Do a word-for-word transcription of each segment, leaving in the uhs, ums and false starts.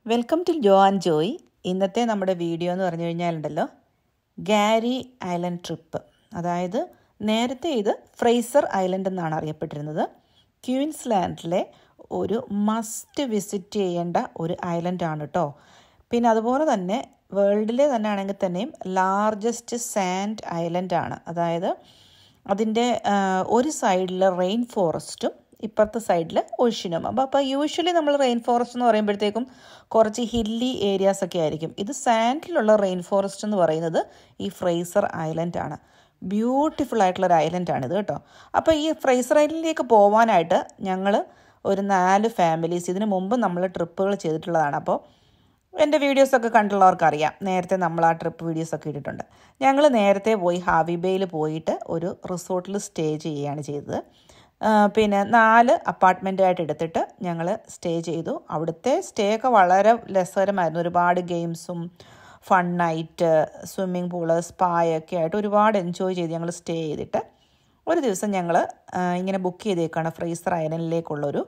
Welcome to Jo and Joy. ഇന്നത്തെ നമ്മുടെ video എന്ന് പറഞ്ഞു കഴിഞ്ഞാലുണ്ടല്ലോ, ഗാരി ഐലൻഡ് ട്രിപ്പ്. അതായത് നേരത്തെ ഇത് ഫ്രേസർ ഐലൻഡ് എന്നാണ് അറിയപ്പെട്ടിരുന്നത്. ക്വീൻസ്ലാൻഡിലെ ഒരു മസ്റ്റ് വിസിറ്റ് ചെയ്യേണ്ട ഒരു ഐലൻഡാണ് കേട്ടോ. പിന്നെ അതുപോലെ തന്നെ വേൾഡിലെ തന്നെ ആണെങ്കിൽ തന്നെയും ലാർജസ്റ്റ് സാൻഡ് ഐലൻഡാണ്. അതായത് അതിൻ്റെ ഒരു സൈഡിൽ റെയിൻ ഫോറസ്റ്റും ഇപ്പുറത്തെ സൈഡിൽ ഓഷ്യനും. അപ്പോൾ അപ്പോൾ യൂഷ്വലി നമ്മൾ റെയിൻ ഫോറസ്റ്റ് എന്ന് പറയുമ്പോഴത്തേക്കും കുറച്ച് ഹില്ലി ഏരിയാസൊക്കെ ആയിരിക്കും. ഇത് സാൻഡിലുള്ള റെയിൻ ഫോറസ്റ്റ് എന്ന് പറയുന്നത് ഈ ഫ്രേസർ ഐലൻഡാണ്. ബ്യൂട്ടിഫുൾ ആയിട്ടുള്ളൊരു ഐലൻഡാണിത് കേട്ടോ. അപ്പോൾ ഈ ഫ്രേസർ ഐലൻഡിലേക്ക് പോകാനായിട്ട് ഞങ്ങൾ ഒരു നാല് ഫാമിലീസ് ഇതിനു മുമ്പ് നമ്മൾ ട്രിപ്പുകൾ ചെയ്തിട്ടുള്ളതാണ്. അപ്പോൾ എൻ്റെ വീഡിയോസൊക്കെ കണ്ടുള്ളവർക്കറിയാം, നേരത്തെ നമ്മൾ ആ ട്രിപ്പ് വീഡിയോസൊക്കെ ഇട്ടിട്ടുണ്ട്. ഞങ്ങൾ നേരത്തെ പോയി ഹാവി ബേയിൽ പോയിട്ട് ഒരു റിസോർട്ടിൽ സ്റ്റേ ചെയ്യുകയാണ് ചെയ്തത്. പിന്നെ നാല് അപ്പാർട്ട്മെൻറ്റായിട്ട് എടുത്തിട്ട് ഞങ്ങൾ സ്റ്റേ ചെയ്തു. അവിടുത്തെ സ്റ്റേ ഒക്കെ വളരെ രസകരമായിരുന്നു. ഒരുപാട് ഗെയിംസും ഫൺ നൈറ്റ്, സ്വിമ്മിംഗ് പൂള്, സ്പായൊക്കെ ആയിട്ട് ഒരുപാട് എൻജോയ് ചെയ്ത് ഞങ്ങൾ സ്റ്റേ ചെയ്തിട്ട് ഒരു ദിവസം ഞങ്ങൾ ഇങ്ങനെ ബുക്ക് ചെയ്തേക്കാണ് ഫ്രേസർ ഐലൻഡിലേക്കുള്ളൊരു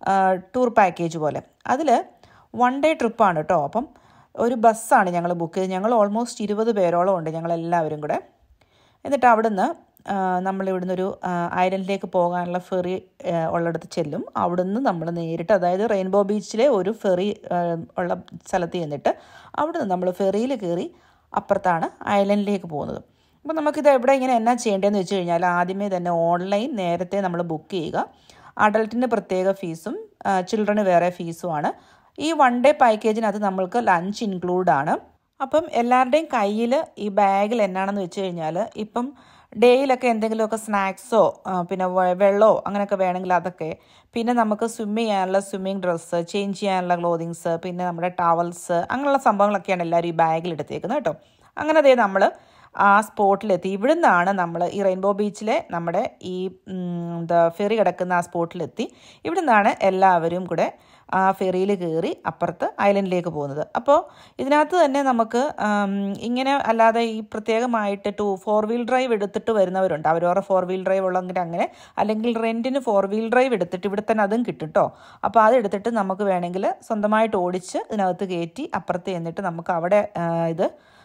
ടൂർ പാക്കേജ് പോലെ. അതിൽ വൺ ഡേ ട്രിപ്പാണ് കേട്ടോ. അപ്പം ഒരു ബസ്സാണ് ഞങ്ങൾ ബുക്ക് ചെയ്ത്. ഞങ്ങൾ ഓൾമോസ്റ്റ് ഇരുപത് പേരോളം ഉണ്ട് ഞങ്ങളെല്ലാവരും കൂടെ. എന്നിട്ട് അവിടുന്ന് നമ്മളിവിടുന്ന് ഒരു ഐലൻഡിലേക്ക് പോകാനുള്ള ഫെറി ഉള്ളിടത്ത് ചെല്ലും. അവിടുന്ന് നമ്മൾ നേരിട്ട്, അതായത് റെയിൻബോ ബീച്ചിലെ ഒരു ഫെറി ഉള്ള സ്ഥലത്ത് ചെന്നിട്ട് അവിടുന്ന് നമ്മൾ ഫെറിയിൽ കയറി അപ്പുറത്താണ് ഐലൻഡിലേക്ക് പോകുന്നത്. അപ്പോൾ നമുക്കിത് എവിടെ ഇങ്ങനെ എന്നാ ചെയ്യേണ്ടതെന്ന് വെച്ച് കഴിഞ്ഞാൽ, ആദ്യമേ തന്നെ ഓൺലൈൻ നേരത്തെ നമ്മൾ ബുക്ക് ചെയ്യുക. അഡൾട്ടിന് പ്രത്യേക ഫീസും ചിൽഡ്രന് വേറെ ഫീസുമാണ്. ഈ വൺ ഡേ പാക്കേജിനകത്ത് നമ്മൾക്ക് ലഞ്ച് ഇൻക്ലൂഡാണ്. അപ്പം എല്ലാവരുടെയും കയ്യിൽ ഈ ബാഗിൽ എന്നാണെന്ന് വെച്ച് കഴിഞ്ഞാൽ, ഇപ്പം ഡേയിലൊക്കെ എന്തെങ്കിലുമൊക്കെ സ്നാക്സോ പിന്നെ വെള്ളമോ അങ്ങനെയൊക്കെ വേണമെങ്കിൽ അതൊക്കെ, പിന്നെ നമുക്ക് സ്വിമ്മ് ചെയ്യാനുള്ള സ്വിമ്മിങ് ഡ്രസ്സ്, ചേഞ്ച് ചെയ്യാനുള്ള ക്ലോത്തിങ്സ്, പിന്നെ നമ്മുടെ ടവൽസ്, അങ്ങനെയുള്ള സംഭവങ്ങളൊക്കെയാണ് എല്ലാവരും ഈ ബാഗിൽ എടുത്തേക്കുന്നത് കേട്ടോ. അങ്ങനെ അതേ നമ്മൾ ആ സ്പോട്ടിലെത്തി. ഇവിടുന്നാണ് നമ്മൾ ഈ റെയിൻബോ ബീച്ചിലെ നമ്മുടെ ഈ എന്താ ഫെറി കിടക്കുന്ന ആ സ്പോട്ടിലെത്തി. ഇവിടുന്നാണ് എല്ലാവരും കൂടെ ആ ഫെറിയിൽ കയറി അപ്പുറത്ത് ഐലൻഡിലേക്ക് പോകുന്നത്. അപ്പോൾ ഇതിനകത്ത് തന്നെ നമുക്ക് ഇങ്ങനെ അല്ലാതെ ഈ പ്രത്യേകമായിട്ട് ടു ഫോർ വീൽ ഡ്രൈവ് എടുത്തിട്ട് വരുന്നവരുണ്ട്. അവരവരുടെ ഫോർ വീൽ ഡ്രൈവ് ഉള്ളെങ്കിൽ അങ്ങനെ, അല്ലെങ്കിൽ റെൻറ്റിന് ഫോർ വീൽ ഡ്രൈവ് എടുത്തിട്ട് ഇവിടെ തന്നെ അതും കിട്ടും കേട്ടോ. അപ്പോൾ അത് എടുത്തിട്ട് നമുക്ക് വേണമെങ്കിൽ സ്വന്തമായിട്ട് ഓടിച്ച് ഇതിനകത്ത് കയറ്റി അപ്പുറത്ത് ചെന്നിട്ട് നമുക്ക് അവിടെ ഇത്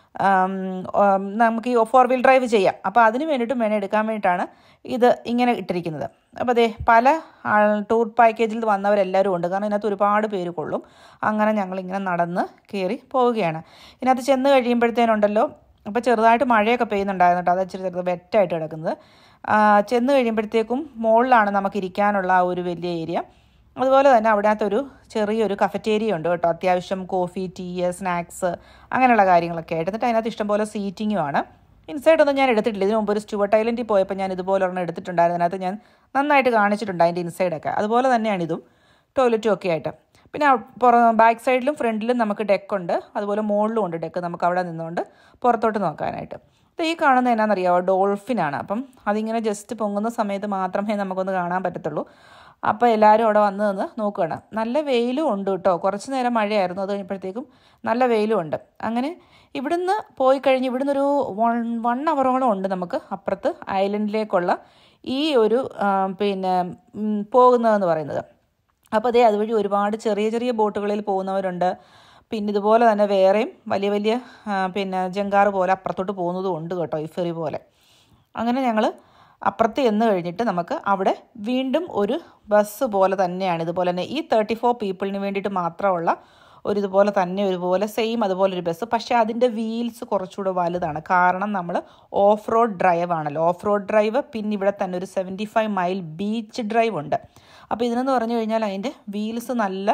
നമുക്ക് ഈ ഫോർ വീൽ ഡ്രൈവ് ചെയ്യാം. അപ്പോൾ അതിന് വേണ്ടിയിട്ടും വേണം എടുക്കാൻ വേണ്ടിയിട്ടാണ് ഇത് ഇങ്ങനെ ഇട്ടിരിക്കുന്നത്. അപ്പോൾ അതേ പല ടൂർ പാക്കേജിൽ വന്നവരെല്ലാവരും ഉണ്ട്, കാരണം ഇതിനകത്ത് ഒരുപാട് പേര് കൊള്ളും. അങ്ങനെ ഞങ്ങളിങ്ങനെ നടന്ന് കയറി പോവുകയാണ്. ഇതിനകത്ത് ചെന്ന് കഴിയുമ്പോഴത്തേനുണ്ടല്ലോ, അപ്പോൾ ചെറുതായിട്ട് മഴയൊക്കെ പെയ്യുന്നുണ്ടായിരുന്നു കേട്ടോ. അത് ഇച്ചിരി ചെറുത് വെറ്റായിട്ട് കിടക്കുന്നത്. ചെന്ന് കഴിയുമ്പോഴത്തേക്കും മുകളിലാണ് നമുക്ക് ഇരിക്കാനുള്ള ആ ഒരു വലിയ ഏരിയ. അതുപോലെ തന്നെ അവിടത്തൊരു ചെറിയൊരു കഫറ്റേരിയ ഉണ്ട് കേട്ടോ. അത്യാവശ്യം കോഫി, ടീ, സ്നാക്സ് അങ്ങനെയുള്ള കാര്യങ്ങളൊക്കെ ആയിട്ട്. എന്നിട്ട് അതിനകത്ത് ഇഷ്ടംപോലെ സീറ്റിങ്ങുമാണ്. ഇൻസൈഡൊന്നും ഞാൻ എടുത്തിട്ടില്ല. ഇതിന് മുമ്പ് ഒരു സ്റ്റുവർട്ട് ഐലൻഡിൽ പോയപ്പോൾ ഞാൻ ഇതുപോലെ ഒരെണ്ണം എടുത്തിട്ടുണ്ടായിരുന്നു. അതിനകത്ത് ഞാൻ നന്നായിട്ട് കാണിച്ചിട്ടുണ്ട് അതിൻ്റെ ഇൻസൈഡൊക്കെ. അതുപോലെ തന്നെയാണ് ഇതും, ടോയ്ലറ്റും ഒക്കെ ആയിട്ട്. പിന്നെ പുറ ബാക്ക് സൈഡിലും ഫ്രണ്ടിലും നമുക്ക് ഡെക്കുണ്ട്, അതുപോലെ മുകളിലും ഉണ്ട് ഡെക്ക്. നമുക്ക് അവിടെ നിന്നുകൊണ്ട് പുറത്തോട്ട് നോക്കാനായിട്ട്. അപ്പോൾ ഈ കാണുന്നത് എന്നാണെന്നറിയാമോ, ഡോൾഫിനാണ്. അപ്പം അതിങ്ങനെ ജസ്റ്റ് പൊങ്ങുന്ന സമയത്ത് മാത്രമേ നമുക്കൊന്ന് കാണാൻ പറ്റത്തുള്ളൂ. അപ്പോൾ എല്ലാവരും അവിടെ വന്ന് നിന്ന് നോക്കുകയാണ്. നല്ല വെയിലും ഉണ്ട് കേട്ടോ. കുറച്ച് നേരം മഴയായിരുന്നു, അത് കഴിഞ്ഞപ്പോഴത്തേക്കും നല്ല വെയിലും ഉണ്ട്. അങ്ങനെ ഇവിടുന്ന് പോയി കഴിഞ്ഞ് ഇവിടുന്ന് ഒരു വൺ വൺ അവറോളം ഉണ്ട് നമുക്ക് അപ്പുറത്ത് ഐലൻഡിലേക്കുള്ള ഈ ഒരു പിന്നെ പോകുന്നതെന്ന് പറയുന്നത്. അപ്പോൾ അതേ അതുവഴി ഒരുപാട് ചെറിയ ചെറിയ ബോട്ടുകളിൽ പോകുന്നവരുണ്ട്. പിന്നെ ഇതുപോലെ തന്നെ വേറെയും വലിയ വലിയ പിന്നെ ജങ്കാറ് പോലെ അപ്പുറത്തോട്ട് പോകുന്നതും ഉണ്ട് കേട്ടോ, ഈ ഫെറി പോലെ. അങ്ങനെ ഞങ്ങൾ അപ്പുറത്ത് ചെന്ന് കഴിഞ്ഞിട്ട് നമുക്ക് അവിടെ വീണ്ടും ഒരു ബസ് പോലെ തന്നെയാണ്, ഇതുപോലെ തന്നെ ഈ തേർട്ടി ഫോർ പീപ്പിളിന് വേണ്ടിയിട്ട് മാത്രമുള്ള ഒരു ഇതുപോലെ തന്നെ ഒരുപോലെ സെയിം അതുപോലെ ഒരു ബസ്. പക്ഷേ അതിൻ്റെ വീൽസ് കുറച്ചുകൂടെ വലുതാണ്, കാരണം നമ്മൾ ഓഫ് റോഡ് ഡ്രൈവ് ആണല്ലോ. ഓഫ് റോഡ് ഡ്രൈവ്, പിന്നെ ഇവിടെ തന്നെ ഒരു seventy five mile beach drive ഉണ്ട്. അപ്പോൾ ഇതിനെന്ന് പറഞ്ഞു കഴിഞ്ഞാൽ അതിൻ്റെ വീൽസ് നല്ല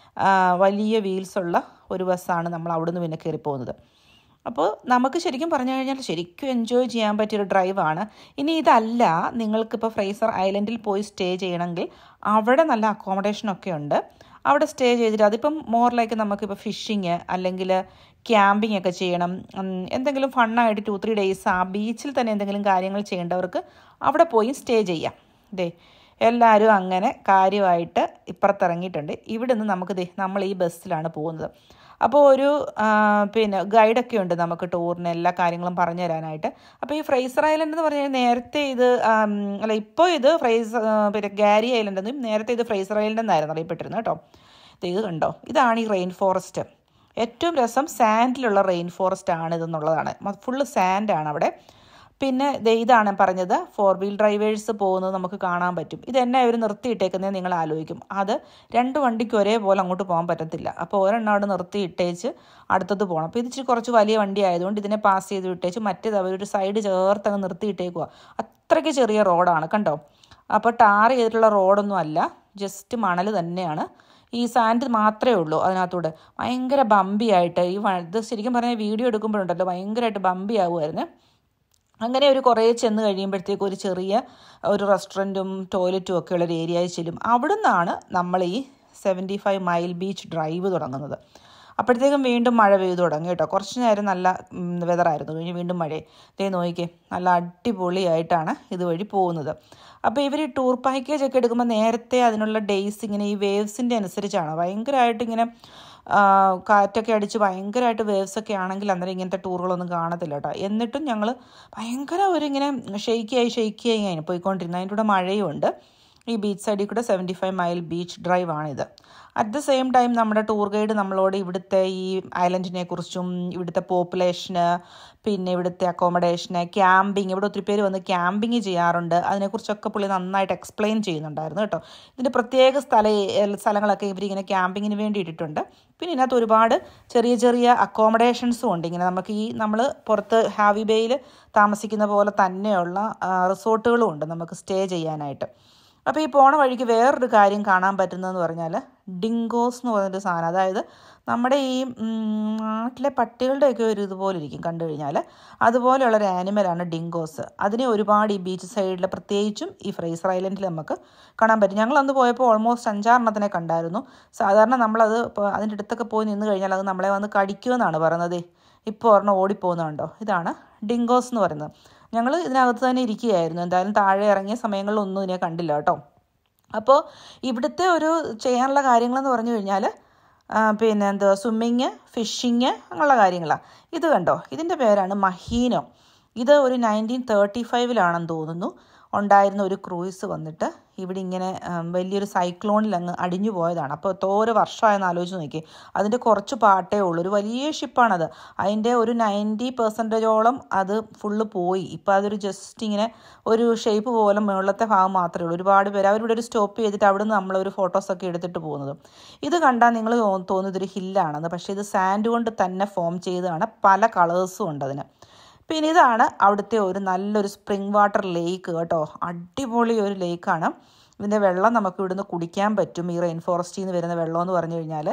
വലിയ വീൽസുള്ള ഒരു ബസ്സാണ്. നമ്മൾ അവിടുന്ന് പിന്നെ കയറി പോകുന്നത്. അപ്പോൾ നമുക്ക് ശരിക്കും പറഞ്ഞു കഴിഞ്ഞാൽ ശരിക്കും എൻജോയ് ചെയ്യാൻ പറ്റിയൊരു ഡ്രൈവാണ്. ഇനി ഇതല്ല, നിങ്ങൾക്കിപ്പോൾ ഫ്രേസർ ഐലൻഡിൽ പോയി സ്റ്റേ ചെയ്യണമെങ്കിൽ അവിടെ നല്ല അക്കോമഡേഷനൊക്കെ ഉണ്ട്. അവിടെ സ്റ്റേ ചെയ്തിട്ട് അതിപ്പം മോർ ലൈക്ക് നമുക്കിപ്പോൾ ഫിഷിങ് അല്ലെങ്കിൽ ക്യാമ്പിംഗ് ഒക്കെ ചെയ്യണം, എന്തെങ്കിലും ഫണ്ണായിട്ട് ടു ത്രീ ഡേയ്സ് ആ ബീച്ചിൽ തന്നെ എന്തെങ്കിലും കാര്യങ്ങൾ ചെയ്യേണ്ടവർക്ക് അവിടെ പോയി സ്റ്റേ ചെയ്യാം. ദേ എല്ലാവരും അങ്ങനെ കാര്യമായിട്ട് ഇപ്പുറത്തിറങ്ങിയിട്ടുണ്ട്. ഇവിടെ നിന്ന് നമുക്ക് ദേ നമ്മൾ ഈ ബസ്സിലാണ് പോകുന്നത്. അപ്പോൾ ഒരു പിന്നെ ഗൈഡൊക്കെ ഉണ്ട് നമുക്ക് ടൂറിന് എല്ലാ കാര്യങ്ങളും പറഞ്ഞു തരാനായിട്ട്. അപ്പോൾ ഈ ഫ്രേസർ ഐലൻഡ് എന്ന് പറഞ്ഞാൽ നേരത്തെ ഇത് അല്ല ഇപ്പോൾ ഇത് ഫ്രേസർ പിന്നെ ഗാരി ഐലൻഡ് എന്നും നേരത്തെ ഇത് ഫ്രേസർ ഐലൻഡ് എന്നായിരുന്നു അറിയപ്പെട്ടിരുന്നത് കേട്ടോ. ഇത് കണ്ടോ, ഇതാണ് ഈ റെയിൻ ഫോറസ്റ്റ്. ഏറ്റവും രസം സാൻഡിലുള്ള റെയിൻ ഫോറസ്റ്റ് ആണ് ഇതെന്നുള്ളതാണ്. ഫുള്ള് സാൻഡാണ് അവിടെ. പിന്നെ ഇതാണ് പറഞ്ഞത്, ഫോർ വീൽ ഡ്രൈവേഴ്സ് പോകുന്നത് നമുക്ക് കാണാൻ പറ്റും. ഇതെന്നെ അവർ നിർത്തിയിട്ടേക്കുന്നത് നിങ്ങൾ ആലോചിക്കും. അത് രണ്ട് വണ്ടിക്ക് ഒരേപോലെ അങ്ങോട്ട് പോകാൻ പറ്റത്തില്ല. അപ്പോൾ ഒരെണ്ണം അവിടെ നിർത്തിയിട്ടേച്ച് അടുത്തത് പോകണം. അപ്പോൾ ഇത് ഇച്ചിരി കുറച്ച് വലിയ വണ്ടി ആയതുകൊണ്ട് ഇതിനെ പാസ് ചെയ്ത് വിട്ടേച്ച് മറ്റേത് അവരൊരു സൈഡ് ചേർത്തങ്ങ് നിർത്തിയിട്ടേക്കുക. അത്രയ്ക്ക് ചെറിയ റോഡാണ് കണ്ടോ. അപ്പോൾ ടാർ ചെയ്തിട്ടുള്ള റോഡൊന്നും അല്ല, ജസ്റ്റ് മണൽ തന്നെയാണ്. ഈ സാൻഡ് മാത്രമേ ഉള്ളൂ അതിനകത്തൂടെ. ഭയങ്കര ബമ്പി ആയിട്ട് ഈ ഇത് ശരിക്കും പറഞ്ഞാൽ വീഡിയോ എടുക്കുമ്പോഴുണ്ടല്ലോ ഭയങ്കരമായിട്ട് ബമ്പി ആവുമായിരുന്നു. അങ്ങനെ ഒരു കുറേ ചെന്ന് കഴിയുമ്പോഴത്തേക്കും ഒരു ചെറിയ ഒരു റെസ്റ്റോറൻറ്റും ടോയ്ലറ്റും ഒക്കെ ഉള്ളൊരു ഏരിയയിൽ ചെല്ലും. അവിടെ നിന്നാണ് നമ്മൾ ഈ seventy five mile beach drive തുടങ്ങുന്നത്. അപ്പോഴത്തേക്കും വീണ്ടും മഴ പെയ്തു തുടങ്ങി കേട്ടോ. കുറച്ച് നേരം നല്ല വെതറായിരുന്നു, കഴിഞ്ഞ് വീണ്ടും മഴ. ഇതേ നോക്കിക്കേ, നല്ല അടിപൊളിയായിട്ടാണ് ഇതുവഴി പോകുന്നത്. അപ്പോൾ ഇവർ ഈ ടൂർ പാക്കേജ് ഒക്കെ എടുക്കുമ്പോൾ നേരത്തെ അതിനുള്ള ഡേയ്സ് ഇങ്ങനെ ഈ വേവ്സിൻ്റെ അനുസരിച്ചാണ്. ഭയങ്കരമായിട്ട് ഇങ്ങനെ കാറ്റൊക്കെ അടിച്ച് ഭയങ്കരമായിട്ട് വേവ്സൊക്കെ ആണെങ്കിൽ അന്നേരം ഇങ്ങനത്തെ ടൂറുകളൊന്നും കാണത്തില്ല കേട്ടോ. എന്നിട്ടും ഞങ്ങൾ ഭയങ്കര ഒരു ഇങ്ങനെ ഷെയ്ക്കിയായി ഷെയ്ക്കിയായി ഇങ്ങനെ പോയിക്കൊണ്ടിരുന്നു. അതിൻ്റെ കൂടെ മഴയും ഉണ്ട്. ഈ ബീച്ച് സൈഡിൽ കൂടെ seventy five mile beach drive ആണിത്. അറ്റ് ദ സെയിം ടൈം നമ്മുടെ ടൂർ ഗൈഡ് നമ്മളോട് ഇവിടുത്തെ ഈ ഐലൻഡിനെ കുറിച്ചും ഇവിടുത്തെ പോപ്പുലേഷന്, പിന്നെ ഇവിടുത്തെ അക്കോമഡേഷന്, ക്യാമ്പിങ്, ഇവിടെ ഒത്തിരി പേര് വന്ന് ക്യാമ്പിങ് ചെയ്യാറുണ്ട്, അതിനെക്കുറിച്ചൊക്കെ പുള്ളി നന്നായിട്ട് എക്സ്പ്ലെയിൻ ചെയ്യുന്നുണ്ടായിരുന്നു കേട്ടോ. ഇതിൻ്റെ പ്രത്യേക സ്ഥല സ്ഥലങ്ങളൊക്കെ ഇവരിങ്ങനെ ക്യാമ്പിങ്ങിന് വേണ്ടി ഇട്ടിട്ടുണ്ട്. പിന്നെ ഇതിനകത്ത് ഒരുപാട് ചെറിയ ചെറിയ അക്കോമഡേഷൻസും ഉണ്ട്. ഇങ്ങനെ നമുക്ക് ഈ നമ്മൾ പുറത്ത് ഹാവി ബേയിൽ താമസിക്കുന്ന പോലെ തന്നെയുള്ള റിസോർട്ടുകളും ഉണ്ട് നമുക്ക് സ്റ്റേ ചെയ്യാനായിട്ട്. അപ്പോൾ ഈ പോണ വഴിക്ക് വേറൊരു കാര്യം കാണാൻ പറ്റുന്നതെന്ന് പറഞ്ഞാൽ ഡിങ്കോസ് എന്ന് പറയുന്നൊരു സാധനം. അതായത് നമ്മുടെ ഈ നാട്ടിലെ പട്ടികളുടെയൊക്കെ ഒരു ഇതുപോലെ ഇരിക്കും കണ്ടു കഴിഞ്ഞാൽ, അതുപോലെയുള്ളൊരു ആനിമലാണ് ഡിങ്കോസ്. അതിനെ ഒരുപാട് ഈ ബീച്ച് സൈഡിൽ പ്രത്യേകിച്ചും ഈ ഫ്രേസർ ഐലൻഡിൽ നമുക്ക് കാണാൻ പറ്റും. ഞങ്ങൾ അന്ന് പോയപ്പോൾ ഓൾമോസ്റ്റ് അഞ്ചാറെണ്ണത്തിനെ കണ്ടായിരുന്നു. സാധാരണ നമ്മളത് അതിൻ്റെ അടുത്തൊക്കെ പോയി നിന്ന് കഴിഞ്ഞാൽ അത് നമ്മളെ വന്ന് കടിക്കുമെന്നാണ് പറയുന്നത്. ഇപ്പോൾ ഒരെണ്ണം ഓടിപ്പോകുന്നുണ്ടോ, ഇതാണ് ഡിങ്കോസ് എന്ന് പറയുന്നത്. ഞങ്ങൾ ഇതിനകത്ത് തന്നെ ഇരിക്കുകയായിരുന്നു. എന്തായാലും താഴെ ഇറങ്ങിയ സമയങ്ങളിലൊന്നും ഇതിനെ കണ്ടില്ല കേട്ടോ. അപ്പോൾ ഇവിടുത്തെ ഒരു ചെയ്യാനുള്ള കാര്യങ്ങളെന്ന് പറഞ്ഞു കഴിഞ്ഞാൽ പിന്നെ എന്താ സ്വിമ്മിങ്, ഫിഷിങ് അങ്ങനെയുള്ള കാര്യങ്ങളാണ്. ഇത് കണ്ടോ, ഇതിൻ്റെ പേരാണ് മഹീനോ. ഇത് ഒരു നയൻറ്റീൻ തേർട്ടി ഫൈവിലാണെന്ന് തോന്നുന്നു ഉണ്ടായിരുന്ന ഒരു ക്രൂയിസ് വന്നിട്ട് ഇവിടെ ഇങ്ങനെ വലിയൊരു സൈക്ലോണിൽ അങ്ങ് അടിഞ്ഞു പോയതാണ്. അപ്പോൾ എത്തോരോ വർഷമായെന്ന് ആലോചിച്ച് നോക്കി. അതിൻ്റെ കുറച്ച് പാട്ടേ ഉള്ളൂ. ഒരു വലിയ ഷിപ്പാണത്. അതിൻ്റെ ഒരു നയൻറ്റി പെർസെൻറ്റേജോളം അത് ഫുള്ള് പോയി. ഇപ്പോൾ അതൊരു ജസ്റ്റ് ഇങ്ങനെ ഒരു ഷേപ്പ് പോലെ മുകളിലത്തെ ഭാഗം മാത്രമേ ഉള്ളൂ. ഒരുപാട് പേര് അവരിവിടെ ഒരു സ്റ്റോപ്പ് ചെയ്തിട്ട് അവിടെ നിന്ന് നമ്മളൊരു ഫോട്ടോസൊക്കെ എടുത്തിട്ട് പോകുന്നത്. ഇത് കണ്ടാൽ നിങ്ങൾ തോന്നുന്നു ഇതൊരു ഹില്ലാണെന്ന്. പക്ഷേ ഇത് സാൻഡ് കൊണ്ട് തന്നെ ഫോം ചെയ്തതാണ്. പല കളേഴ്സും ഉണ്ട് അതിന്. പിന്നെ ഇതാണ് അവിടുത്തെ ഒരു നല്ലൊരു സ്പ്രിംഗ് വാട്ടർ ലേക്ക് കേട്ടോ. അടിപൊളി ഒരു ലേക്കാണ്. ഇതിൻ്റെ വെള്ളം നമുക്ക് ഇവിടുന്ന് കുടിക്കാൻ പറ്റും. ഈ റെയിൻ ഫോറസ്റ്റിൽ നിന്ന് വരുന്ന വെള്ളം എന്ന് പറഞ്ഞു കഴിഞ്ഞാൽ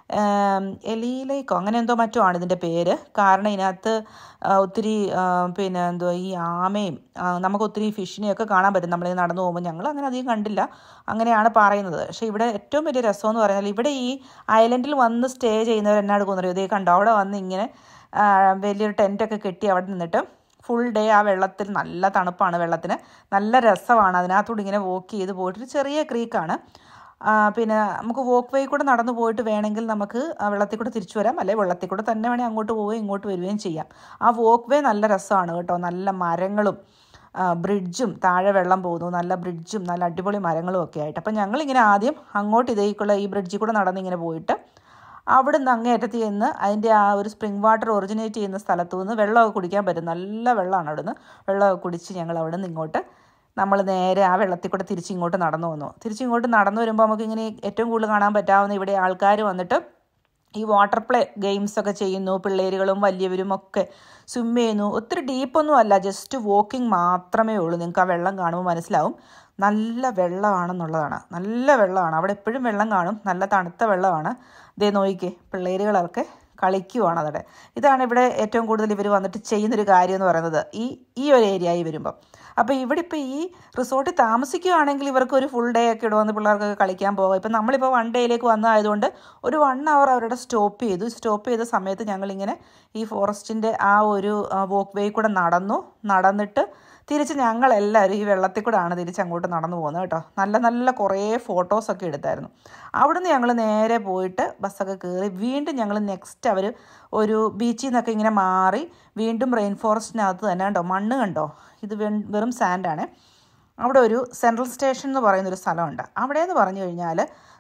എലി ലേക്കോ അങ്ങനെ എന്തോ മറ്റോ ആണ് ഇതിൻ്റെ പേര്. കാരണം ഇതിനകത്ത് ഒത്തിരി പിന്നെ എന്തോ ഈ ആമയും നമുക്ക് ഒത്തിരി ഫിഷിനെയൊക്കെ കാണാൻ പറ്റും നമ്മൾ നടന്നു പോകുമ്പോൾ. ഞങ്ങൾ അങ്ങനെ അധികം കണ്ടില്ല, അങ്ങനെയാണ് പറയുന്നത്. പക്ഷേ ഇവിടെ ഏറ്റവും വലിയ രസം എന്ന് പറഞ്ഞാൽ ഇവിടെ ഈ ഐലൻഡിൽ വന്ന് സ്റ്റേ ചെയ്യുന്നവർ എന്നാട് പോകുന്നറിയോ, ഇതേ കണ്ടോ അവിടെ വന്ന് ഇങ്ങനെ വലിയൊരു ടെൻറ്റൊക്കെ കെട്ടി അവിടെ നിന്നിട്ട് ഫുൾ ഡേ ആ വെള്ളത്തിൽ, നല്ല തണുപ്പാണ് വെള്ളത്തിന്, നല്ല രസമാണ്. അതിനകത്തൂടെ ഇങ്ങനെ വോക്ക് ചെയ്ത് പോയിട്ടൊരു ചെറിയ ക്രീക്കാണ്. പിന്നെ നമുക്ക് വോക്ക് വേ കൂടെ നടന്നു പോയിട്ട് വേണമെങ്കിൽ നമുക്ക് വെള്ളത്തിൽ കൂടെ തിരിച്ചു വരാം, അല്ലെങ്കിൽ വെള്ളത്തിൽ കൂടെ തന്നെ വേണമെങ്കിൽ അങ്ങോട്ട് പോവുകയും ഇങ്ങോട്ട് വരികയും ചെയ്യാം. ആ വോക്ക് വേ നല്ല രസമാണ് കേട്ടോ. നല്ല മരങ്ങളും ബ്രിഡ്ജും, താഴെ വെള്ളം പോകുന്നു, നല്ല ബ്രിഡ്ജും നല്ല അടിപൊളി മരങ്ങളും ഒക്കെ ആയിട്ട്. അപ്പം ഞങ്ങളിങ്ങനെ ആദ്യം അങ്ങോട്ട് ഇതേക്കുള്ള ഈ ബ്രിഡ്ജിൽ കൂടെ നടന്നിങ്ങനെ പോയിട്ട് അവിടെ നിന്ന് അങ്ങേയറ്റത്ത് ചെന്ന് അതിൻ്റെ ആ ഒരു സ്പ്രിംഗ് വാട്ടർ ഒറിജിനേറ്റ് ചെയ്യുന്ന സ്ഥലത്തു നിന്ന് വെള്ളമൊക്കെ കുടിക്കാൻ പറ്റും. നല്ല വെള്ളമാണ് അവിടെ നിന്ന്. വെള്ളമൊക്കെ കുടിച്ച് ഞങ്ങൾ അവിടെ നിന്ന് ഇങ്ങോട്ട് നമ്മൾ നേരെ ആ വെള്ളത്തിൽ കൂടെ തിരിച്ചിങ്ങോട്ട് നടന്നു വന്നു. തിരിച്ചിങ്ങോട്ട് നടന്നു വരുമ്പോൾ നമുക്കിങ്ങനെ ഏറ്റവും കൂടുതൽ കാണാൻ പറ്റാവുന്ന ഇവിടെ ആൾക്കാർ വന്നിട്ട് ഈ വാട്ടർ പ്ലേ ഗെയിംസൊക്കെ ചെയ്യുന്നു. പിള്ളേരുകളും വലിയവരും ഒക്കെ സ്വിം ചെയ്യുന്നു. ഒത്തിരി ഡീപ്പൊന്നും അല്ല, ജസ്റ്റ് വാക്കിംഗ് മാത്രമേ ഉള്ളൂ. നിങ്ങൾക്ക് ആ വെള്ളം കാണുമ്പോൾ മനസ്സിലാവും നല്ല വെള്ളമാണെന്നുള്ളതാണ്. നല്ല വെള്ളമാണ് അവിടെ, എപ്പോഴും വെള്ളം കാണും. നല്ല തണുത്ത വെള്ളമാണ്. ഇതേ നോക്കിക്കേ, പിള്ളേരുകളൊക്കെ കളിക്കുവാണ് അവിടെ. ഇതാണ് ഇവിടെ ഏറ്റവും കൂടുതൽ ഇവർ വന്നിട്ട് ചെയ്യുന്നൊരു കാര്യം എന്ന് പറയുന്നത് ഈ ഈ ഒരു ഏരിയയിൽ വരുമ്പം. അപ്പോൾ ഇവിടെ ഇപ്പോൾ ഈ റിസോർട്ടിൽ താമസിക്കുകയാണെങ്കിൽ ഇവർക്ക് ഒരു ഫുൾ ഡേ ഒക്കെ ഇവിടെ വന്ന് പിള്ളേർക്കൊക്കെ കളിക്കാൻ പോകാം. ഇപ്പം നമ്മളിപ്പോൾ വൺ ഡേയിലേക്ക് വന്നതായതുകൊണ്ട് ഒരു വൺ അവർ അവരുടെ സ്റ്റോപ്പ് ചെയ്തു. സ്റ്റോപ്പ് ചെയ്ത സമയത്ത് ഞങ്ങളിങ്ങനെ ഈ ഫോറസ്റ്റിൻ്റെ ആ ഒരു വോക്ക് വേ കൂടെ നടന്നു. നടന്നിട്ട് തിരിച്ച് ഞങ്ങളെല്ലാവരും ഈ വെള്ളത്തിൽ കൂടെ ആണ് തിരിച്ച് അങ്ങോട്ട് നടന്നു പോകുന്നത് കേട്ടോ. നല്ല നല്ല കുറേ ഫോട്ടോസൊക്കെ എടുത്തായിരുന്നു. അവിടുന്ന് ഞങ്ങൾ നേരെ പോയിട്ട് ബസ്സൊക്കെ കയറി വീണ്ടും ഞങ്ങൾ നെക്സ്റ്റ് അവർ ഒരു ബീച്ചിൽ നിന്നൊക്കെ ഇങ്ങനെ മാറി വീണ്ടും റെയിൻ ഫോറസ്റ്റിനകത്ത് തന്നെ കണ്ടോ മണ്ണ് കണ്ടോ, ഇത് വെറും സാൻഡാണ്. അവിടെ ഒരു സെൻട്രൽ സ്റ്റേഷൻ എന്ന് പറയുന്നൊരു സ്ഥലമുണ്ട്. അവിടെ എന്ന് പറഞ്ഞു കഴിഞ്ഞാൽ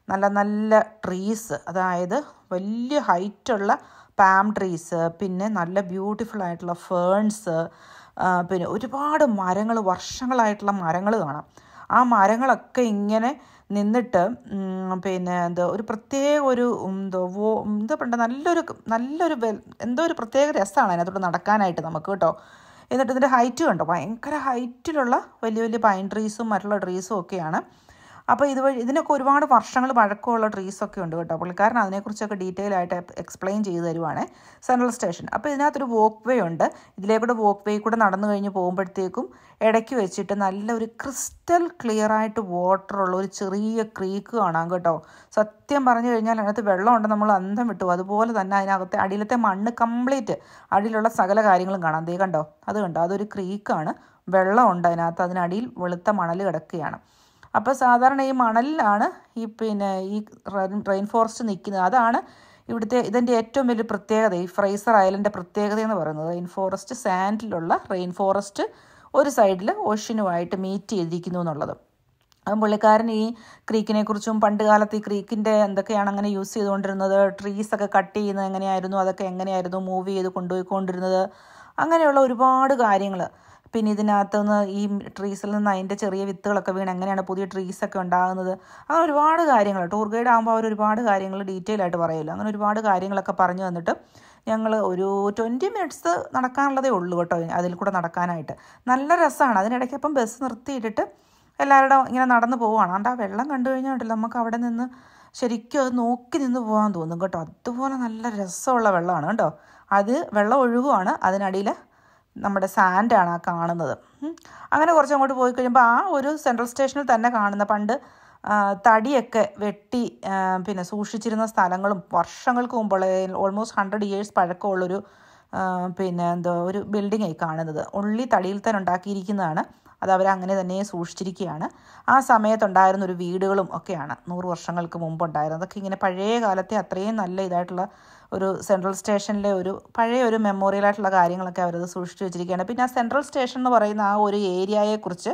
നല്ല നല്ല ട്രീസ്, അതായത് വലിയ ഹൈറ്റുള്ള പാം ട്രീസ്, പിന്നെ നല്ല ബ്യൂട്ടിഫുൾ ആയിട്ടുള്ള ഫേൺസ്, പിന്നെ ഒരുപാട് മരങ്ങൾ, വർഷങ്ങളായിട്ടുള്ള മരങ്ങൾ കാണാം. ആ മരങ്ങളൊക്കെ ഇങ്ങനെ നിന്നിട്ട് പിന്നെ എന്താ ഒരു പ്രത്യേക ഒരു എന്തോ വോ എന്താ പറയുക നല്ലൊരു നല്ലൊരു എന്തോ ഒരു പ്രത്യേക രസമാണ് അതിനകത്തോട്ട് നടക്കാനായിട്ട് നമുക്ക് കേട്ടോ. എന്നിട്ട് ഇതിൻ്റെ ഹൈറ്റ് കണ്ടോ, ഭയങ്കര ഹൈറ്റിലുള്ള വലിയ വലിയ പൈൻ ട്രീസും മറ്റുള്ള ട്രീസും ഒക്കെയാണ്. അപ്പോൾ ഇതുവഴി ഇതിനൊക്കെ ഒരുപാട് വർഷങ്ങൾ പഴക്കമുള്ള ട്രീസൊക്കെ ഉണ്ട് കേട്ടോ. പുള്ളിക്കാരൻ അതിനെക്കുറിച്ചൊക്കെ ഡീറ്റെയിൽ ആയിട്ട് എക്സ്പ്ലെയിൻ ചെയ്ത് തരുവാണ് സെൻട്രൽ സ്റ്റേഷൻ. അപ്പോൾ ഇതിനകത്തൊരു വോക്ക് വേ ഉണ്ട്. ഇതിലേക്കൂടെ വോക്ക് വേ കൂടെ നടന്നു കഴിഞ്ഞ് പോകുമ്പോഴത്തേക്കും ഇടയ്ക്ക് വെച്ചിട്ട് നല്ലൊരു ക്രിസ്റ്റൽ ക്ലിയർ ആയിട്ട് വാട്ടറുള്ള ഒരു ചെറിയ ക്രീക്ക് കാണാം കേട്ടോ. സത്യം പറഞ്ഞു കഴിഞ്ഞാൽ അതിനകത്ത് വെള്ളമുണ്ട്, നമ്മൾ അന്തം വിട്ടു. അതുപോലെ തന്നെ അതിനകത്തെ അടിയിലത്തെ മണ്ണ് കംപ്ലീറ്റ്, അടിയിലുള്ള സകല കാര്യങ്ങളും കാണാം. ദേ കണ്ടോ, അത് കണ്ടോ, അതൊരു ക്രീക്കാണ്, വെള്ളമുണ്ട് അതിനകത്ത്, അതിനടിയിൽ വെളുത്ത മണൽ കിടക്കുകയാണ്. അപ്പോൾ സാധാരണ ഈ മണലിലാണ് ഈ പിന്നെ ഈ റെയിൻ ഫോറസ്റ്റ് നിൽക്കുന്നത്. അതാണ് ഇവിടുത്തെ ഇതിൻ്റെ ഏറ്റവും വലിയ പ്രത്യേകത, ഈ ഫ്രൈസർ ഐലൻഡിൻ്റെ പ്രത്യേകത എന്ന് പറയുന്നത്. റെയിൻ ഫോറസ്റ്റ്, സാൻഡിലുള്ള റെയിൻ ഫോറസ്റ്റ് ഒരു സൈഡിൽ ഓഷ്യനുമായിട്ട് മീറ്റ് ചെയ്തിരിക്കുന്നു എന്നുള്ളത്. അപ്പം പുള്ളിക്കാരൻ ഈ ക്രീക്കിനെ കുറിച്ചും പണ്ട് കാലത്ത് ഈ ക്രീക്കിൻ്റെ എന്തൊക്കെയാണ് അങ്ങനെ യൂസ് ചെയ്തുകൊണ്ടിരുന്നത്, ട്രീസൊക്കെ കട്ട് ചെയ്യുന്നത് എങ്ങനെയായിരുന്നു, അതൊക്കെ എങ്ങനെയായിരുന്നു മൂവ് ചെയ്ത് കൊണ്ടുപോയിക്കൊണ്ടിരുന്നത്, അങ്ങനെയുള്ള ഒരുപാട് കാര്യങ്ങൾ. പിന്നെ ഇതിനകത്തുനിന്ന് ഈ ട്രീസിൽ നിന്ന് അതിൻ്റെ ചെറിയ വിത്തുകളൊക്കെ വീണ് എങ്ങനെയാണ് പുതിയ ട്രീസൊക്കെ ഉണ്ടാകുന്നത്, അങ്ങനെ ഒരുപാട് കാര്യങ്ങൾ. ടൂർ ഗൈഡ് ആകുമ്പോൾ അവർ ഒരുപാട് കാര്യങ്ങൾ ഡീറ്റെയിൽ ആയിട്ട് പറയുമല്ലോ. അങ്ങനെ ഒരുപാട് കാര്യങ്ങളൊക്കെ പറഞ്ഞു തന്നിട്ട് ഞങ്ങൾ ഒരു ട്വൻറ്റി മിനിറ്റ്സ് നടക്കാനുള്ളതേ ഉള്ളൂ കേട്ടോ അതിൽ കൂടെ നടക്കാനായിട്ട്. നല്ല രസമാണ്. അതിനിടയ്ക്ക് അപ്പം ബസ് നിർത്തിയിട്ടിട്ട് എല്ലാവരുടെ ഇങ്ങനെ നടന്ന് പോവുകയാണ്. അതുകൊണ്ട് ആ വെള്ളം കണ്ടു കഴിഞ്ഞാൽ നമുക്ക് അവിടെ നിന്ന് ശരിക്കും അത് നോക്കി നിന്ന് പോകാൻ തോന്നും കേട്ടോ. അതുപോലെ നല്ല രസമുള്ള വെള്ളമാണ് കേട്ടോ. അത് വെള്ളം ഒഴുകുവാണ്, അതിനടിയിൽ നമ്മുടെ സാൻഡാണ് ആ കാണുന്നത്. അങ്ങനെ കുറച്ചങ്ങോട്ട് പോയി കഴിയുമ്പോൾ ആ ഒരു സെൻട്രൽ സ്റ്റേഷനിൽ തന്നെ കാണുന്ന പണ്ട് തടിയൊക്കെ വെട്ടി പിന്നെ സൂക്ഷിച്ചിരുന്ന സ്ഥലങ്ങളും വർഷങ്ങൾക്ക് മുമ്പുള്ള ഓൾമോസ്റ്റ് ഹൺഡ്രഡ് ഇയേഴ്സ് പഴക്കമുള്ളൊരു പിന്നെ എന്തോ ഒരു ബിൽഡിങ്ങായി കാണുന്നത്. ഉള്ളി തടിയിൽ തന്നെ ഉണ്ടാക്കിയിരിക്കുന്നതാണ്. അത് അവരങ്ങനെ തന്നെ സൂക്ഷിച്ചിരിക്കുകയാണ്. ആ സമയത്തുണ്ടായിരുന്ന ഒരു വീടുകളും ഒക്കെയാണ് നൂറ് വർഷങ്ങൾക്ക് മുമ്പുണ്ടായിരുന്നത്. അതൊക്കെ ഇങ്ങനെ പഴയ കാലത്തെ അത്രയും നല്ല ഇതായിട്ടുള്ള ഒരു സെൻട്രൽ സ്റ്റേഷനിലെ ഒരു പഴയ ഒരു മെമ്മോറിയലായിട്ടുള്ള കാര്യങ്ങളൊക്കെ അവരത് സൂക്ഷിച്ച് വെച്ചിരിക്കുകയാണ്. പിന്നെ ആ സെൻട്രൽ സ്റ്റേഷൻ എന്ന് പറയുന്ന ആ ഒരു ഏരിയയെക്കുറിച്ച്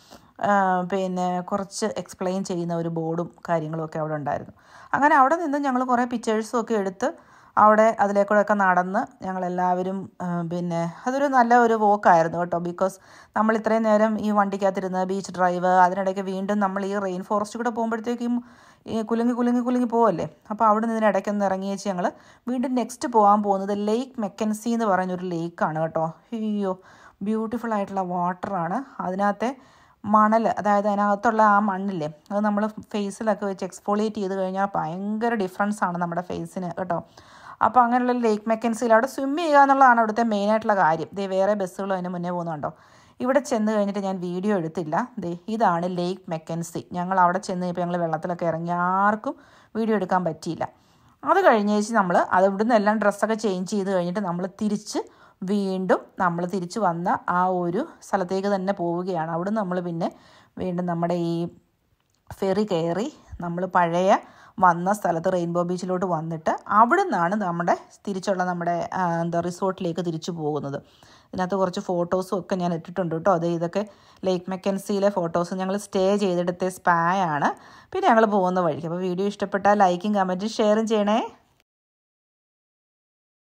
പിന്നെ കുറച്ച് എക്സ്പ്ലെയിൻ ചെയ്യുന്ന ഒരു ബോർഡും കാര്യങ്ങളും ഒക്കെ അവിടെ ഉണ്ടായിരുന്നു. അങ്ങനെ അവിടെ നിന്ന് ഞങ്ങൾ കുറേ പിക്ചേഴ്സും ഒക്കെ എടുത്ത് അവിടെ അതിലേക്കൂടെയൊക്കെ നടന്ന് ഞങ്ങളെല്ലാവരും പിന്നെ അതൊരു നല്ല ഒരു വോക്കായിരുന്നു കേട്ടോ. ബിക്കോസ് നമ്മൾ ഇത്രയും നേരം ഈ വണ്ടിക്കകത്തിരുന്ന് ബീച്ച് ഡ്രൈവ്, അതിനിടയ്ക്ക് വീണ്ടും നമ്മൾ ഈ റെയിൻ ഫോറസ്റ്റ് കൂടെ പോകുമ്പോഴത്തേക്കും ഈ കുലുങ്ങി കുലുങ്ങി കുലുങ്ങി പോവല്ലേ. അപ്പോൾ അവിടെ നിന്ന് ഇടയ്ക്കൊന്ന് ഇറങ്ങി വെച്ച് ഞങ്ങൾ വീണ്ടും നെക്സ്റ്റ് പോകാൻ പോകുന്നത് ലേക്ക് മെക്കൻസി എന്ന് പറഞ്ഞൊരു ലേക്കാണ് കേട്ടോ. അയ്യോ, ബ്യൂട്ടിഫുൾ ആയിട്ടുള്ള വാട്ടറാണ്. അതിനകത്തെ മണൽ, അതായത് അതിനകത്തുള്ള ആ മണ്ണില്ലേ, അത് നമ്മൾ ഫേസിലൊക്കെ വെച്ച് എക്സ്ഫോളിയേറ്റ് ചെയ്ത് കഴിഞ്ഞാൽ ഭയങ്കര ഡിഫറൻസ് ആണ് നമ്മുടെ ഫേസിന് കേട്ടോ. അപ്പോൾ അങ്ങനെയുള്ള ലേക്ക് മെക്കൻസിയിൽ അവിടെ സ്വിം ചെയ്യുക എന്നുള്ളതാണ് അവിടുത്തെ മെയിനായിട്ടുള്ള കാര്യം. ദേ വേറെ ബസ്സുകളും അതിന് മുന്നേ പോകുന്നുണ്ടോ. ഇവിടെ ചെന്ന് കഴിഞ്ഞിട്ട് ഞാൻ വീഡിയോ എടുത്തില്ല. ദേ ഇതാണ് ലേക്ക് മെക്കൻസി. ഞങ്ങൾ അവിടെ ചെന്ന് ഇപ്പോൾ ഞങ്ങൾ വെള്ളത്തിലൊക്കെ ഇറങ്ങി ആർക്കും വീഡിയോ എടുക്കാൻ പറ്റിയില്ല. അത് കഴിഞ്ഞ് വെച്ച് നമ്മൾ അത് ഇവിടുന്ന് എല്ലാം ഡ്രസ്സൊക്കെ ചേഞ്ച് ചെയ്ത് കഴിഞ്ഞിട്ട് നമ്മൾ തിരിച്ച് വീണ്ടും നമ്മൾ തിരിച്ച് വന്ന ആ ഒരു സ്ഥലത്തേക്ക് തന്നെ പോവുകയാണ്. അവിടുന്ന് നമ്മൾ പിന്നെ വീണ്ടും നമ്മുടെ ഈ ഫെറി കയറി നമ്മൾ പഴയ വന്ന സ്ഥലത്ത് റെയിൻബോ ബീച്ചിലോട്ട് വന്നിട്ട് അവിടെ നിന്നാണ് നമ്മുടെ തിരിച്ചുള്ള നമ്മുടെ എന്താ റിസോർട്ടിലേക്ക് തിരിച്ചു പോകുന്നത്. ഇതിനകത്ത് കുറച്ച് ഫോട്ടോസും ഒക്കെ ഞാൻ ഇട്ടിട്ടുണ്ട് കേട്ടോ. അത് ഇതൊക്കെ ലേക്ക് മെക്കൻസിയിലെ ഫോട്ടോസ്. ഞങ്ങൾ സ്റ്റേ ചെയ്തെടുത്ത സ്പായാണ്. പിന്നെ ഞങ്ങൾ പോകുന്ന വഴിക്ക്. അപ്പോൾ വീഡിയോ ഇഷ്ടപ്പെട്ടാൽ ലൈക്കും കമൻറ്റും ഷെയറും ചെയ്യണേ.